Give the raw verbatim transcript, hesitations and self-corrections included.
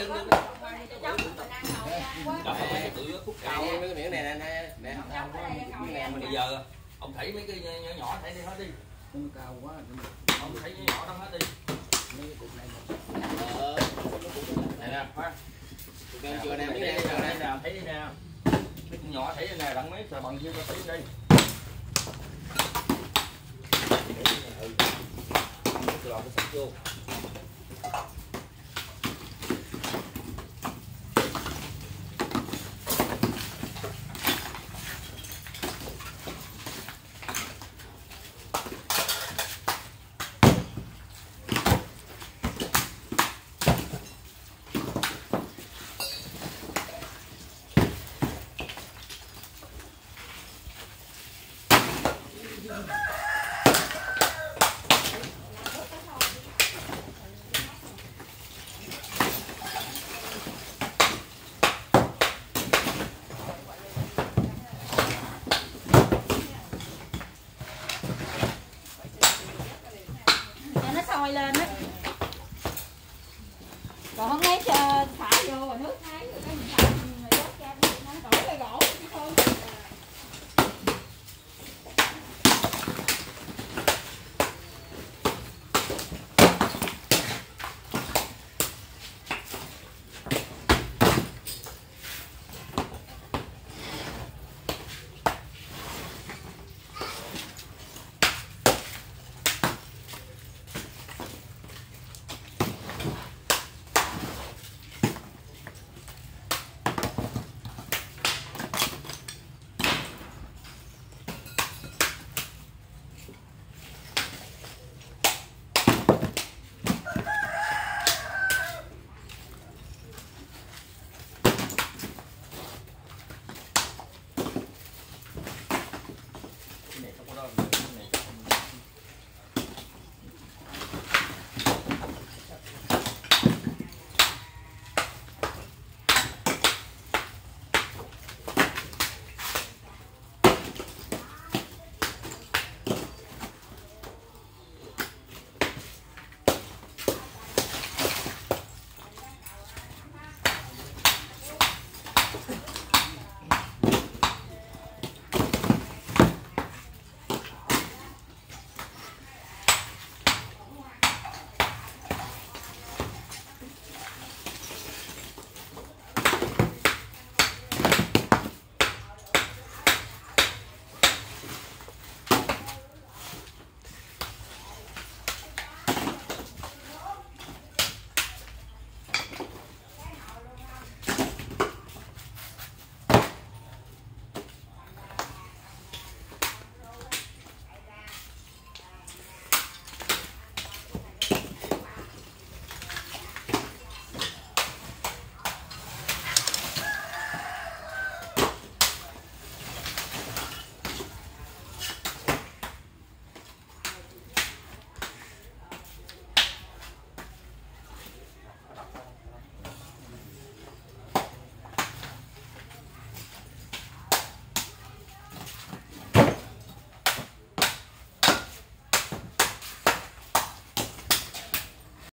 tự khúc cao cái miệng này nè nè nè. Bây giờ ông thấy mấy cái nhỏ nhỏ thấy đi hết đi. Cao quá. Ông thấy nhỏ nhỏ đó hết đi. Mấy cục này. Ờ. Này nè, ha. Cục chưa nè, thấy đây nè, thấy đi nè. Mấy con nhỏ thấy nè, đặng mấy sờ bằng chưa cho thấy đây. Cái lò nó sạch vô. Lên á. Còn không lấy